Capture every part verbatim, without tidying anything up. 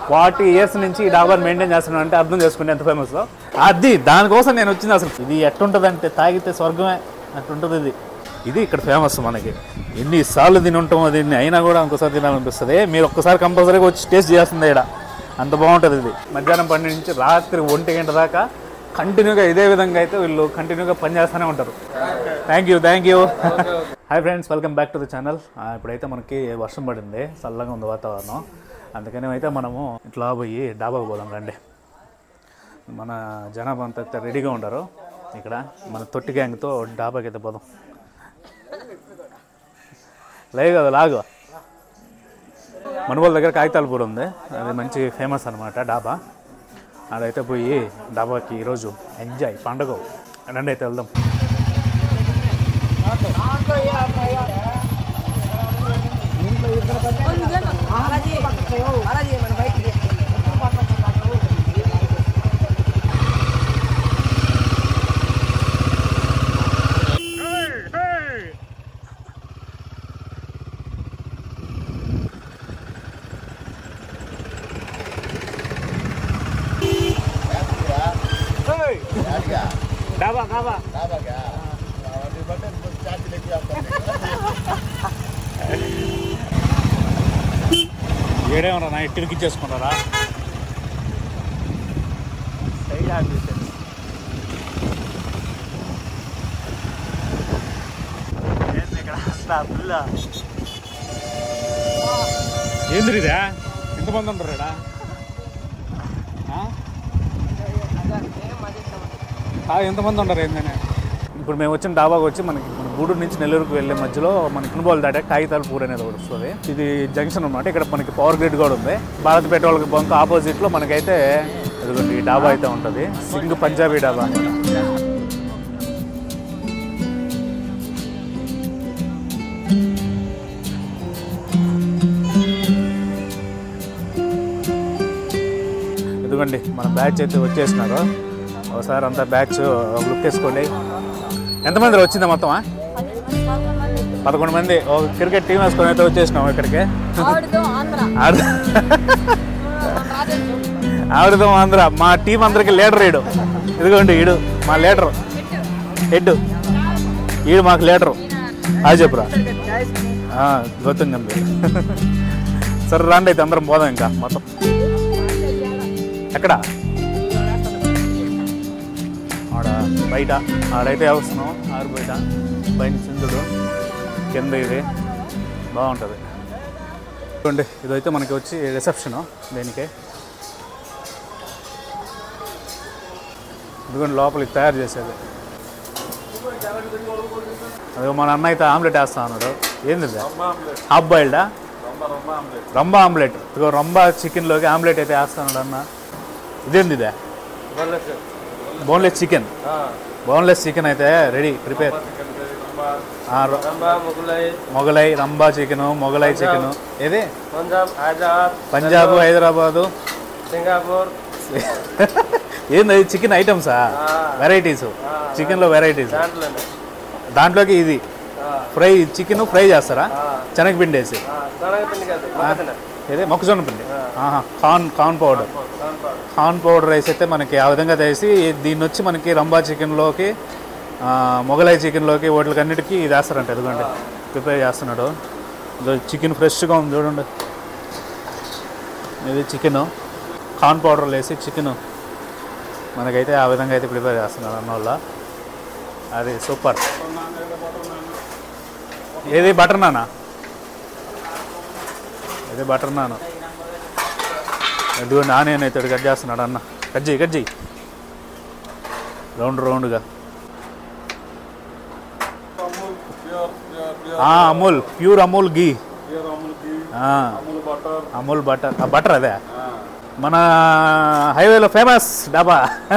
Forty years నుంచి ఈ డాబాని maintain చేస్తున్నాను అంటే అర్థం చేసుకుంటే ఎంత ఫేమస్. అది దానికోసం నేను వచ్చింది. అసలు ఇది ఎట్టుంటుంది అంటే తాగితే స్వర్గమే అట్టుంటుంది. ఇది ఇది ఇక్కడ ఫేమస్. మనకి ఎన్నిసార్లు తిని ఉంటామో దీన్ని, అయినా కూడా ఇంకోసారి తినాలనిపిస్తుంది. మీరు ఒక్కసారి కంపల్సరీగా వచ్చి టేస్ట్ చేస్తుంది ఇక్కడ, అంత బాగుంటుంది. ఇది మధ్యాహ్నం పన్నెండు నుంచి రాత్రి ఒంటి గంట దాకా కంటిన్యూగా ఇదే విధంగా అయితే వీళ్ళు కంటిన్యూగా పనిచేస్తూనే ఉంటారు. Thank you thank you hi friends, welcome back to the channel. ఇప్పుడైతే మనకి వర్షం పడింది, చల్లగా ఉంది వాతావరణం. అందుకని అయితే మనము ఇట్లా పోయి డాబాకు పోదాం రండి. మన జనాభా అంతా రెడీగా ఉంటారు ఇక్కడ. మన తొట్టి గ్యాంగ్తో డాబాకి అయితే పోదాం. లేదు కదా లాగు. మనుగోలు దగ్గర కాగితాలపూర్ ఉంది, అది మంచి ఫేమస్ అనమాట డాబా. అదైతే పోయి డాబాకి ఈరోజు ఎంజాయ్ పండుగ రండి అయితే వెళ్దాం. డాబా డాబా ఏడేమన్నా నా ఇట్టుకి ఇచ్చేసుకున్నారా? ఏంద్రిదా ఎంతమంది ఉంటారు ఇక్కడ? ఎంతమంది ఉంటారు ఏంటనే? ఇప్పుడు మేము వచ్చిన డాబాకి వచ్చి మనకి గూడూరు నుంచి నెల్లూరుకు వెళ్ళే మధ్యలో మనకి కునుబోలు దాటే కాగితాలపూర్ అనేది ఒకటి వస్తుంది. ఇది జంక్షన్ అనమాట. ఇక్కడ మనకి పవర్ గ్రిడ్ కూడా ఉంది. భారత్ పెట్రోల్ బంక్ ఆపోజిట్లో మనకైతే ఇదిగోండి ఈ డాబా అయితే ఉంటుంది. సింగ్ పంజాబీ డాబా. ఇదిగోండి మన బ్యాచ్ అయితే వచ్చేసినారు. ఒకసారి అంతా బ్యాచ్ లుక్ వేసుకోండి. ఎంతమంది వచ్చిందా మొత్తమా? పదకొండు మంది ఒక క్రికెట్ టీం వేసుకొని అయితే వచ్చేసినాం ఇక్కడికి. ఆవిడతో ఆంధ్ర మా టీం అందరికి లీడర్ ఈడు. ఇదిగోండి ఈడు మా లీడరు, హెడ్ ఈడు మాకు లీడరు. అది చెప్పురా గౌతమ్ గంభీర్. సరే రండి అయితే అందరం పోదాం. ఇంకా మొత్తం ఎక్కడ ఆడ బయట ఆడైతే వేస్తున్నాం. ఆరు బయట పైన సింధుడు కింద ఇది బాగుంటుంది. చూడండి ఇదైతే మనకి వచ్చి రిసెప్షను. దీనికి ఇదిగోండి లోపలికి తయారు చేసేది. అదే మన అన్న అయితే ఆమ్లెట్ వేస్తా అన్నాడు. ఏంది హాఫ్ బాయిల్డా? రంబా ఆమ్లెట్. ఇదిగో రంబా చికెన్లోకి ఆమ్లెట్ అయితే వేస్తాడు అన్న. ఇదేంది ఇదే? Boneless chicken. బోన్లెస్ చికెన్ అయితే రెడీ ప్రిపేర్. మొగలై రంబా చికెను, మొగలై చికెను. ఏది పంజాబ్, హైదరాబాదు, సింగపూర్. ఏంది చికెన్ ఐటమ్సా? వెరైటీస్ చికెన్లో వెరైటీస్. దాంట్లోకి ఇది ఫ్రై చికెన్ ఫ్రై చేస్తారా? శనగపిండి వేసి. ఏదే మొక్కజొన్న పిండి. Corn corn powder. Corn powder rice అయితే మనకి ఆ విధంగా చేసి దీన్ని వచ్చి మనకి రంబా చికెన్లోకి, మొగలై చికెన్లోకి వాటికి అన్నిటికీ ఇది వేస్తారంట. ఎందుకంటే ప్రిపేర్ చేస్తున్నాడు. చికెన్ ఫ్రెష్గా ఉంది చూడండి. ఇది చికెను కార్న్ పౌడర్ వేసి చికెను మనకైతే ఆ విధంగా అయితే ప్రిపేర్ చేస్తున్నారు అన్న వల్ల. అది సూపర్. ఏది బటర్ నానా? ఇది బటర్ నాను. ఇదిగోండి ఆనియన్ అయితే కట్ చేస్తున్నాడు అన్న. కట్ చేయి కట్ చేయి రౌండ్ రౌండ్గా. Amul pure Amul ghee, Amul butter. Butter అదే మన హైవేలో ఫేమస్ డాబా.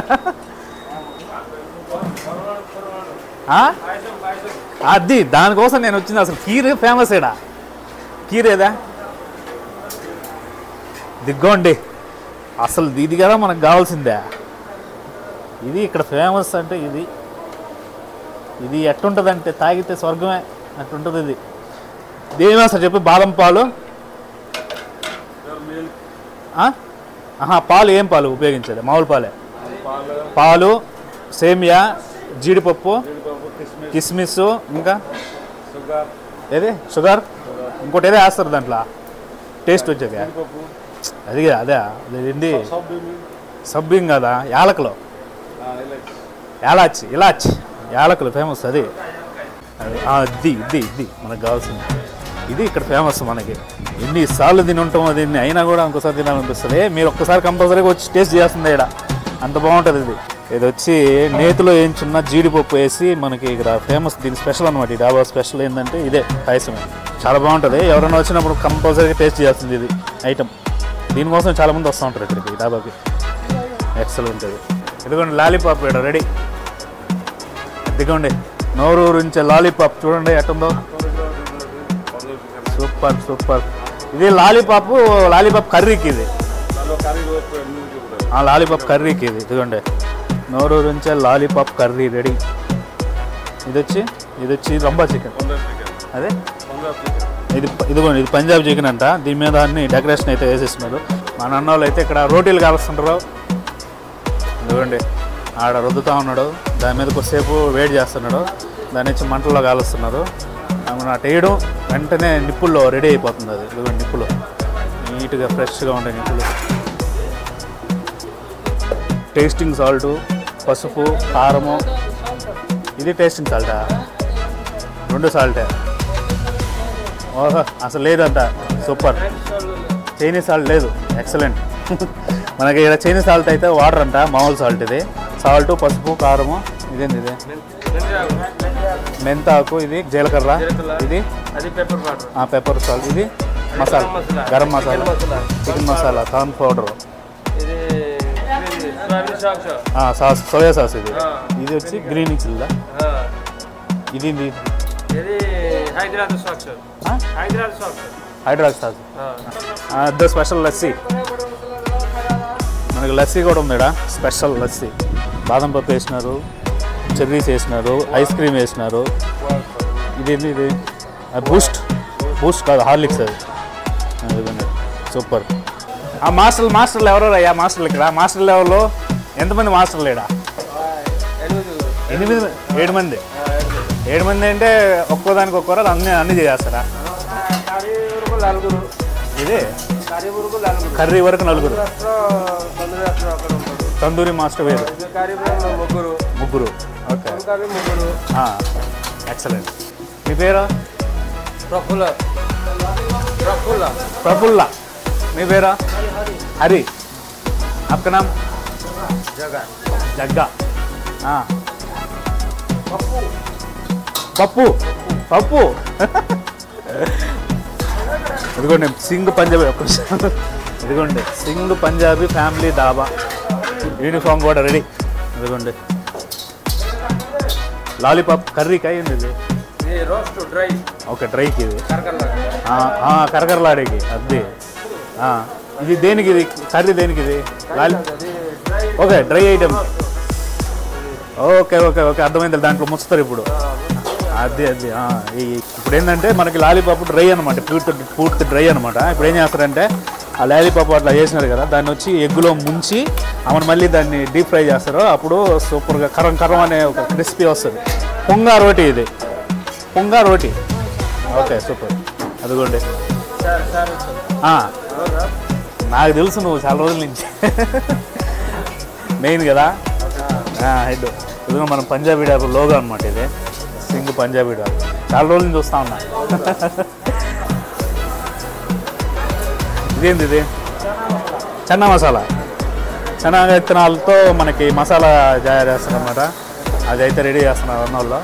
అది దానికోసం నేను వచ్చింది. అసలు కీర్ ఫేమస్ ఏడా? కీర్ ఏదా? దిగ్గోండి అసలు ఇది కదా మనకు కావాల్సిందే. ఇది ఇక్కడ ఫేమస్ అంటే ఇది. ఇది ఎట్టుంటుంది అంటే తాగితే స్వర్గమే అట్టుంటుంది. ఇది దేని సార్ చెప్పి బాదం పాలు ఆహా పాలు ఏం పాలు ఉపయోగించేది మామూలు పాలే పాలు సేమియా జీడిపప్పు కిస్మిస్ ఇంకా ఏది షుగర్ ఇంకోటి ఏదో వేస్తారు దాంట్లో టేస్ట్ వచ్చేది అది అదే అదేంటి సబ్బింగ్ కదా యాలకులు యాలాచి ఇలాచి యాలకులు ఫేమస్ అది అది ఇది ఇది మనకు కావాల్సింది ఇది ఇక్కడ ఫేమస్ మనకి ఎన్నిసార్లు తిని ఉంటామో దీన్ని అయినా కూడా ఇంకోసారి తినాలనిపిస్తుంది మీరు ఒక్కసారి కంపల్సరీగా వచ్చి టేస్ట్ చేస్తుంది ఇక్కడ అంత బాగుంటుంది ఇది ఇది వచ్చి నేతిలో వేయించున్న జీడిపప్పు వేసి మనకి ఇక్కడ ఫేమస్ దీని స్పెషల్ అనమాట ఈ డాబా స్పెషల్ ఏంటంటే ఇదే పాయసం చాలా బాగుంటుంది ఎవరైనా వచ్చినప్పుడు కంపల్సరీగా టేస్ట్ చేస్తుంది ఇది ఐటమ్ దీనికోసం చాలామంది వస్తూ ఉంటారు ఇక్కడికి ఈ డాబాకి ఎక్సలెంట్ ఉంటుంది ఇదిగోండి లాలీపాప్ ఇక్కడ రెడీ ఇదిగోండి నోరూరు నుంచి లాలీపాప్ చూడండి ఎట్టుందో సూపర్ సూపర్ ఇది లాలీపాప్ లాలీపాప్ కర్రీకి ఇది లాలీపాప్ కర్రీకి ఇది ఇదిగోండి నోరూరు నుంచే లాలీపాప్ కర్రీ రెడీ ఇది వచ్చి ఇది వచ్చి రంబా చికెన్ అదే ఇది ఇదిగోండి ఇది పంజాబ్ చికెన్ అంట దీని మీద అన్ని డెకరేషన్ అయితే వేసేస్తున్నారు మా నాన్న వాళ్ళు అయితే ఇక్కడ రోటీలు కాలుస్తుంటారు ఇదిగోండి ఆడ రుద్దుతూ ఉన్నాడు దాని మీద కొద్దిసేపు వేడి చేస్తున్నాడు దాని నుంచి మంటల్లో కాలుస్తున్నారు అటు వేయడం వెంటనే నిప్పుల్లో రెడీ అయిపోతుంది అది ఇదిగోండి నిప్పులు నీట్గా ఫ్రెష్గా ఉండే నిప్పులు టేస్టింగ్ సాల్టు పసుపు కారము ఇది టేస్టింగ్ సాల్టా రెండు సాల్టే ఓహో అసలు లేదంట సూపర్ చైనీస్ సాల్ట్ లేదు ఎక్సలెంట్ మనకి ఇక్కడ చైనీస్ సాల్ట్ అయితే వాటర్ అంట మామూలు సాల్ట్ ఇది సాల్ట్ పసుపు కారము ఇదేంది ఇది మెంతాకు ఇది జీలకర్ర ఇది పెప్పర్ సాల్ట్ ఇది masala garam masala chicken masala corn powder sauce soya sauce ఇది ఇది వచ్చి గ్రీన్ చిల్లా ఇది Hyderabad sauce the special lassi మనకి లస్సీ కూడా ఉంది ఇక్కడ స్పెషల్ లస్సీ బాదం పప్పు వేసినారు చెర్రీస్ వేసినారు ఐస్ క్రీమ్ వేసినారు ఇది ఇది బూస్ట్ బూస్ట్ కాదు హార్లిక్స్ అది ఇదండి సూపర్ ఆ మాస్టర్లు మాస్టర్లు ఎవరో అయ్యా మాస్టర్లు ఇక్కడ మాస్టర్ లెవెల్లో ఎంతమంది మాస్టర్లు ఇక్కడ ఎనిమిది ఏడు మంది ఏడు మంది అంటే ఒక్కోదానికి ఒక్కోరు అన్ని అన్ని చేస్తారా ఇది కర్రీ వరకు నలుగురు తందూరి మాస్టర్ వేరు ముగ్గురు ఓకే ఎక్సలెంట్ మీ పేరు ప్రఫుల్ల ప్రఫుల్ల ప్రఫుల్ల మీ పేరా హరి आपका नाम जग्गा जग्गा हाँ పప్పు పప్పు ఇదిగోండి సింగ్ పంజాబీ ఇదిగోండి సింగ్ పంజాబీ ఫ్యామిలీ డాబా యూనిఫామ్ కూడా రెడీ ఇదిగోండి లాలీపాప్ కర్రీకి అయ్యింది ఇది డ్రై ఓకే డ్రైకి ఇది కరకరలాడేకి అది ఇది దేనికి ఇది కర్రీ దేనికి ఇది లాలి okay dry item okay okay okay అర్థమైంది దాంట్లో ముస్తారు ఇప్పుడు అది అది ఇప్పుడు ఏంటంటే మనకి లాలీపాప్ డ్రై అనమాట పూర్తి పూర్తి డ్రై అనమాట ఇప్పుడు ఏం చేస్తారంటే ఆ లాలీపాప్ అట్లా చేసినారు కదా దాన్ని వచ్చి ఎగ్గులో ముంచి ఆమెను మళ్ళీ దాన్ని డీప్ ఫ్రై చేస్తారు అప్పుడు సూపర్గా కరం కరం అనే ఒక క్రిస్పీ వస్తుంది పొంగా రోటీ ఇది పొంగా రోటీ ఓకే సూపర్ అదిగోండి నాకు తెలుసు నువ్వు చాలా రోజుల నుంచి మెయిన్ కదా హెడ్ ఇదిగో మనం పంజాబీ డాబా లోగో అనమాట ఇది సింగ్ పంజాబీ డాబా చాలా రోజుల నుంచి చూస్తా ఉన్నా ఇదేంది ఇది చన్నా మసాలా చనా విత్తనాలతో మనకి మసాలా తయారు చేస్తారు అనమాట అది అయితే రెడీ చేస్తున్నారు అన్న వాళ్ళు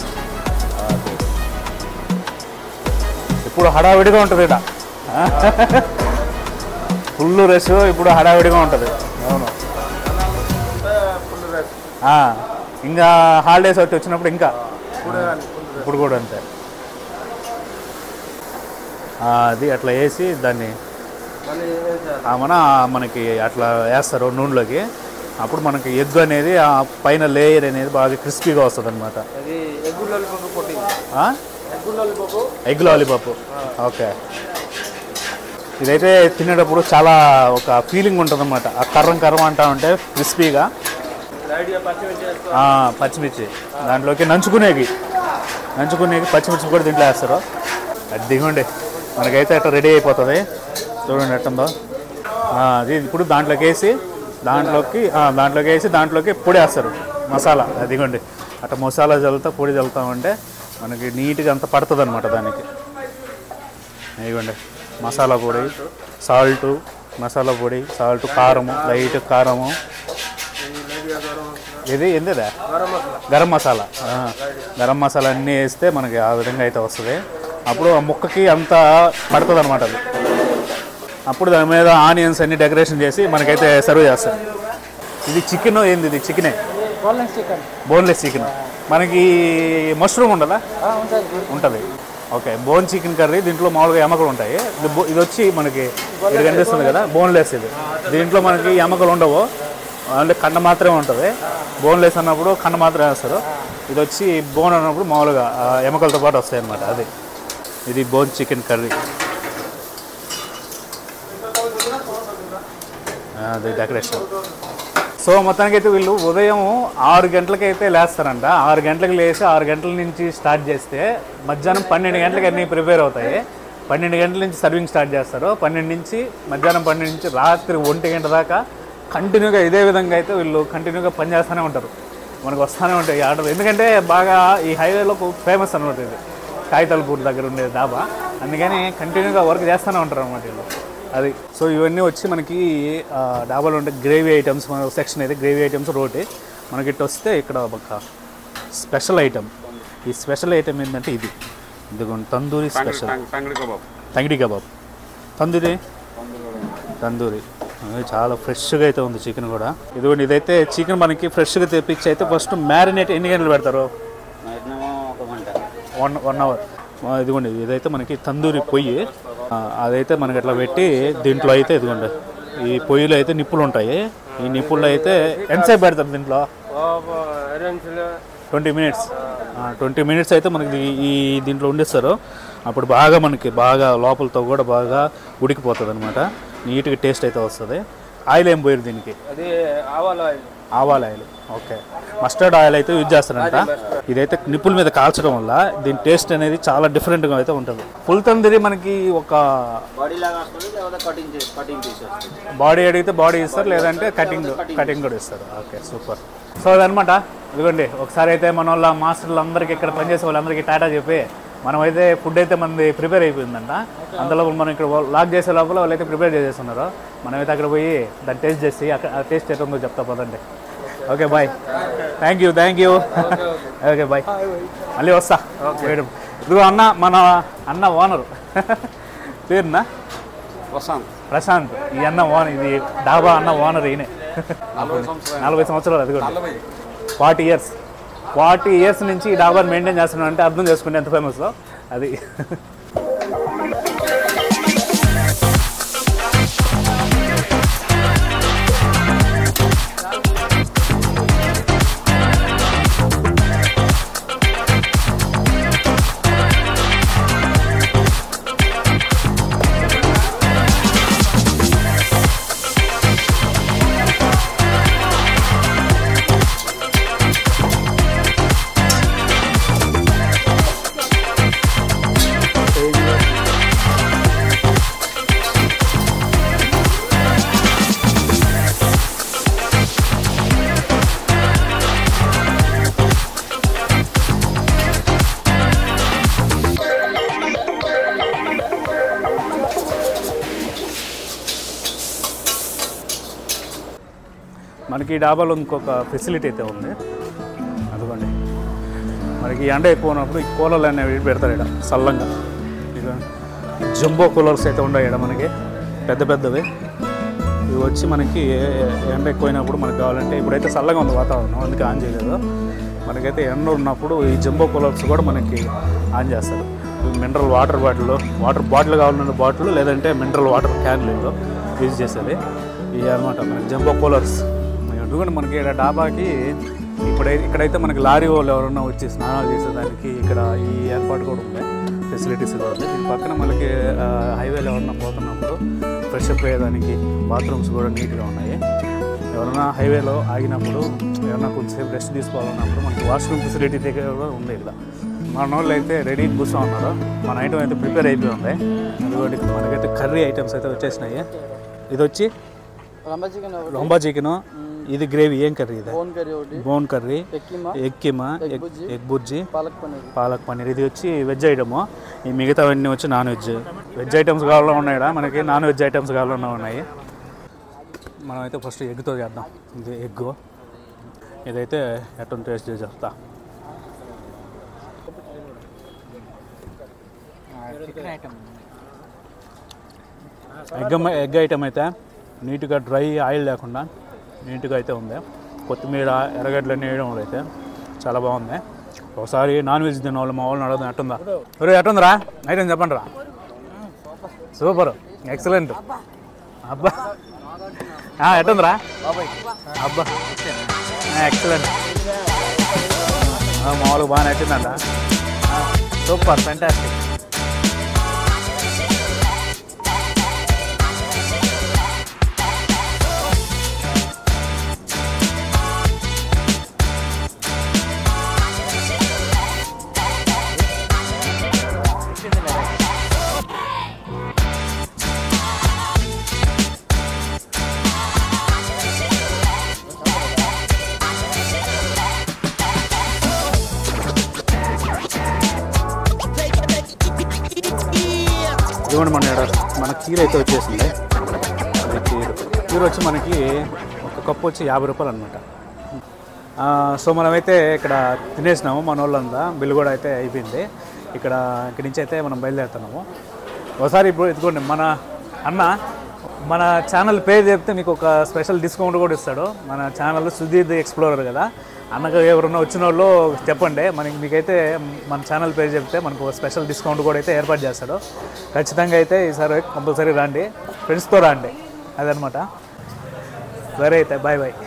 ఇప్పుడు హడావిడిగా ఉంటుంది ఇక్కడ ఫుల్ రష్ ఇప్పుడు హడావిడిగా ఉంటుంది అవును ఇంకా హాలిడేస్ వచ్చి వచ్చినప్పుడు ఇంకా ఇప్పుడు కూడా అంతే అది అట్లా వేసి దాన్ని మన మనకి అట్లా వేస్తారు నూనెలోకి అప్పుడు మనకి ఎగ్ అనేది ఆ పైన లేయర్ అనేది బాగా క్రిస్పీగా వస్తుంది అనమాట ఎగ్ లాలీపాప్ ఓకే ఇదైతే తినేటప్పుడు చాలా ఒక ఫీలింగ్ ఉంటుంది అన్నమాట. ఆ కర్రం కర్రం అంటా ఉంటే క్రిస్పీగా పచ్చిమిర్చి దాంట్లోకి నంచుకునేవి నంచుకునేవి పచ్చిమిర్చి కూడా దీంట్లో వేస్తారు. అది దిగండి మనకైతే అట్లా రెడీ అయిపోతుంది. చూడండి ఎట్టుందో. అది ఇప్పుడు దాంట్లోకి వేసి దాంట్లోకి దాంట్లోకి వేసి దాంట్లోకి పొడి వేస్తారు మసాలా. అదిగోండి అట్లా మసాలా చల్లుతా పొడి చల్లుతామంటే మనకి నీట్గా అంతా పడుతుంది అనమాట దానికి. ఇదిగోండి మసాలా పొడి, సాల్టు, మసాలా పొడి, సాల్ట్, కారము, లైట్ కారము, ఇది ఏంటిదా గరం మసాలా. గరం మసాలా అన్నీ వేస్తే మనకి ఆ విధంగా అయితే వస్తుంది. అప్పుడు ఆ ముక్కకి అంతా పడుతుంది అనమాట అది. అప్పుడు దాని మీద ఆనియన్స్ అన్ని డెకరేషన్ చేసి మనకైతే సర్వ్ చేస్తారు. ఇది చికెన్ ఏంది? ఇది చికెనే, బోన్లెస్ చికెన్. మనకి మష్రూమ్ ఉండదా? ఉంటుంది. Okay, bone chicken curry. దీంట్లో మామూలుగా ఎమకలు ఉంటాయి. ఇది వచ్చి మనకి ఇది కనిపిస్తుంది కదా బోన్లెస్. ఇది దీంట్లో మనకి ఎమకలు ఉండవు, అంటే కండ మాత్రమే ఉంటుంది. బోన్లెస్ అన్నప్పుడు కండ మాత్రమే వేస్తారు. ఇది వచ్చి బోన్ అన్నప్పుడు మామూలుగా ఎమకలతో పాటు వస్తాయి అన్నమాట. అది ఇది బోన్ చికెన్ కర్రీ. అది డెకరేషన్. సో మొత్తానికి అయితే వీళ్ళు ఉదయం ఆరు గంటలకైతే లేస్తారంట. ఆరు గంటలకు లేచి ఆరు గంటల నుంచి స్టార్ట్ చేస్తే మధ్యాహ్నం పన్నెండు గంటలకు అన్నీ ప్రిపేర్ అవుతాయి. పన్నెండు గంటల నుంచి సర్వింగ్ స్టార్ట్ చేస్తారు. పన్నెండు నుంచి మధ్యాహ్నం పన్నెండు నుంచి రాత్రి ఒంటి గంట దాకా కంటిన్యూగా ఇదే విధంగా అయితే వీళ్ళు కంటిన్యూగా పనిచేస్తూనే ఉంటారు. మనకు వస్తూనే ఉంటాయి ఆర్డర్. ఎందుకంటే బాగా ఈ హైవేలో ఫేమస్ అనమాట ఇది, కాగితాలపూర్ దగ్గర ఉండే డాబా. అందుకని కంటిన్యూగా వర్క్ చేస్తూనే ఉంటారు అనమాట వీళ్ళు. అది. సో ఇవన్నీ వచ్చి మనకి డాబాలో ఉండే గ్రేవీ ఐటమ్స్. మన సెక్షన్ అయితే గ్రేవీ ఐటమ్స్ రోటీ. మనకి ఇటు వస్తే ఇక్కడ ఒక స్పెషల్ ఐటమ్. ఈ స్పెషల్ ఐటమ్ ఏంటంటే ఇది ఇదిగోండి తందూరి స్పెషల్ తంగిడి కబాబ్. తందూరి తందూరి చాలా ఫ్రెష్గా అయితే ఉంది చికెన్ కూడా. ఇదిగోండి ఇదైతే చికెన్ మనకి ఫ్రెష్గా తెప్పించి అయితే ఫస్ట్ మ్యారినేట్ ఎన్ని గంటలు పెడతారు? One one hour. ఇదిగోండి ఇదైతే మనకి తందూరి పొయ్యి. అదైతే మనకి అట్లా పెట్టి దీంట్లో అయితే ఇదిగోండి ఈ పొయ్యిలో అయితే నిప్పులు ఉంటాయి. ఈ నిప్పుల్లో అయితే ఎంతసేపు పెడతారు దీంట్లో? ట్వంటీ మినిట్స్ ట్వంటీ మినిట్స్ అయితే మనకి ఈ దీంట్లో వండిస్తారు. అప్పుడు బాగా మనకి బాగా లోపలతో కూడా బాగా ఉడికిపోతుంది అనమాట. నీట్గా టేస్ట్ అయితే వస్తుంది. ఆయిల్ ఏం పోయారు దీనికి? అది ఆవాల ఆయిల్. ఆవాల ఆయిల్. ఓకే, మస్టర్డ్ ఆయిల్ అయితే యూజ్ చేస్తారంట. ఇదైతే నిప్పుల మీద కాల్చడం వల్ల దీని టేస్ట్ అనేది చాలా డిఫరెంట్గా అయితే ఉంటుంది. ఫుల్ తందూరి మనకి ఒక బాడీ అడిగితే బాడీ ఇస్తారు, లేదంటే కటింగ్ కటింగ్ కూడా ఇస్తారు. Okay, super. సో అదనమాట. ఇదిగోండి ఒకసారి అయితే మన వాళ్ళ మాస్టర్లు అందరికీ ఇక్కడ పనిచేసే వాళ్ళందరికీ టాటా చెప్పి మనమైతే ఫుడ్ అయితే మనది ప్రిపేర్ అయిపోయిందంట. అంతలోపల మనం ఇక్కడ లాక్ చేసే లోపల వాళ్ళైతే ప్రిపేర్ చేసేస్తున్నారు. మనమైతే అక్కడ పోయి దాన్ని టేస్ట్ చేసి అక్కడ ఆ టేస్ట్ ఎట్లా ఉందో చెప్తా పదండి. Okay bye. Thank you thank you okay bye. మళ్ళీ వస్తా. ఇదిగో అన్న, మన అన్న ఓనరు పేరునా? ప్రశాంత్. ప్రశాంత్. ఈ అన్న ఓనర్, ఇది డాబా అన్న ఓనర్ ఈయనే. నలభై సంవత్సరాలు. అది కూడా ఫార్టీ ఇయర్స్ ఫార్టీ ఇయర్స్ నుంచి ఈ డాబాని మెయింటైన్ చేస్తున్నాం అంటే అర్థం చేసుకుంటే ఎంత ఫేమస్ అది. మనకి ఈ డాబాలో ఇంకొక ఫెసిలిటీ అయితే ఉంది. అదిగోండి మనకి ఎండ ఎక్కువ ఉన్నప్పుడు ఈ కూలర్లు అనేవి పెడతారు ఇక్కడ చల్లంగా. ఇక జంబో కూలర్స్ అయితే ఉన్నాయి ఇక్కడ మనకి, పెద్ద పెద్దవి. ఇవి వచ్చి మనకి ఎండ ఎక్కువైనప్పుడు మనకు కావాలంటే, ఇప్పుడైతే చల్లగా ఉంది వాతావరణం అందుకే ఆన్ చేయలేదు. మనకైతే ఎండ ఉన్నప్పుడు ఈ జంబో కూలర్స్ కూడా మనకి ఆన్ చేస్తారు. Mineral water bottle water bottle కావాలన్న బాటిల్, లేదంటే మినరల్ వాటర్ క్యాన్లు యూజ్ చేసేది ఇవి అనమాట మనకి జంబో కూలర్స్. ఎందుకంటే మనకి ఇక్కడ డాబాకి ఇప్పుడైతే ఇక్కడైతే మనకి లారీ వాళ్ళు ఎవరన్నా వచ్చి స్నానాలు చేసేదానికి ఇక్కడ ఈ ఏర్పాటు కూడా ఉంది. ఫెసిలిటీస్ కూడా ఉంది. దీని పక్కన మనకి హైవేలో ఎవరన్నా పోతున్నప్పుడు ఫ్రెష్ అప్ అయ్యేదానికి బాత్రూమ్స్ కూడా నీట్గా ఉన్నాయి. ఎవరైనా హైవేలో ఆగినప్పుడు ఎవరైనా కొంచెంసేపు రెస్ట్ తీసుకోవాలన్నప్పుడు మనకి వాష్రూమ్ ఫెసిలిటీ దగ్గర కూడా ఉంది. ఇక్కడ మన వాళ్ళు అయితే రెడీ కూర్చో ఉన్నారు. మన ఐటమ్ అయితే ప్రిపేర్ అయిపోయి ఉంది. అదిగోటి మనకైతే కర్రీ ఐటమ్స్ అయితే వచ్చేసినాయి. ఇది వచ్చి రంబా చికెన్, ఇది గ్రేవీ. ఏం కర్రీ ఇది? Bone curry, egg keema, egg bhurji, palak paneer. ఇది వచ్చి వెజ్ ఐటము. ఈ మిగతావన్నీ వచ్చి నాన్ వెజ్. వెజ్ ఐటమ్స్ కావాలన్నా ఉన్నాయి, మనకి నాన్ వెజ్ ఐటమ్స్ కావాలన్నా ఉన్నాయి. మనం అయితే ఫస్ట్ ఎగ్తో చేద్దాం. ఇది ఎగ్. ఇదైతే ఎట్లా టేస్ట్ చేసి చెప్తా. ఎగ్ ఎగ్ ఐటమ్ అయితే నీట్గా డ్రై ఆయిల్ లేకుండా నీట్గా అయితే ఉంది. కొత్తిమీర, ఎర్రగడ్డలన్నీ వేయడం వల్ల అయితే చాలా బాగుంది. ఒకసారి నాన్ వెజ్ తిన్న వాళ్ళు మా వాళ్ళని అడగదు ఎట్టుందా, ఒరే ఎట్టుందిరా ఐటమ్ చెప్పండి రా. Super, excellent. అబ్బా ఎట్టుందిరా? అబ్బా ఎక్సలెంట్. మామూలుగా బాగా నచ్చిందంట. Super, fantastic. ఇవ్వండి మన మన కీర అయితే వచ్చేసింది. అది కీర కీర వచ్చి మనకి ఒక కప్పు వచ్చి యాభై రూపాయలు అనమాట. సో మనమైతే ఇక్కడ తినేసినాము. మన వాళ్ళంతా బిల్లు కూడా అయితే అయిపోయింది. ఇక్కడ ఇక్కడి నుంచి అయితే మనం బయలుదేరుతున్నాము. ఒకసారి ఇప్పుడు ఇదిగోండి మన అన్న మన ఛానల్ పేరు చెప్తే మీకు ఒక స్పెషల్ డిస్కౌంట్ కూడా ఇస్తాడు. మన ఛానల్ సుధీర్ ది ఎక్స్ప్లోరర్ కదా. అన్నగా ఎవరన్నా వచ్చిన వాళ్ళు చెప్పండి, మనకి మీకైతే మన ఛానల్ పేరు చెప్తే మనకు స్పెషల్ డిస్కౌంట్ కూడా అయితే ఏర్పాటు చేస్తాడు. ఖచ్చితంగా అయితే ఈసారి కంపల్సరీ రండి, ఫ్రెండ్స్తో రండి. అదనమాట. సరే అయితే బాయ్ బాయ్.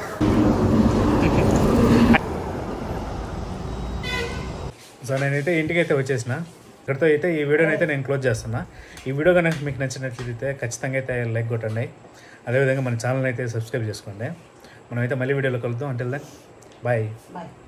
సో నేనైతే ఇంటికి అయితే వచ్చేసిన. ఇక్కడితో అయితే ఈ వీడియోని అయితే నేను క్లోజ్ చేస్తున్నా. ఈ వీడియో కనుక మీకు నచ్చినట్లయితే ఖచ్చితంగా అయితే లైక్ కొట్టండి. అదేవిధంగా మన ఛానల్ అయితే సబ్స్క్రైబ్ చేసుకోండి. మనమైతే మళ్ళీ వీడియోలో కలుద్దాం. Until then bye.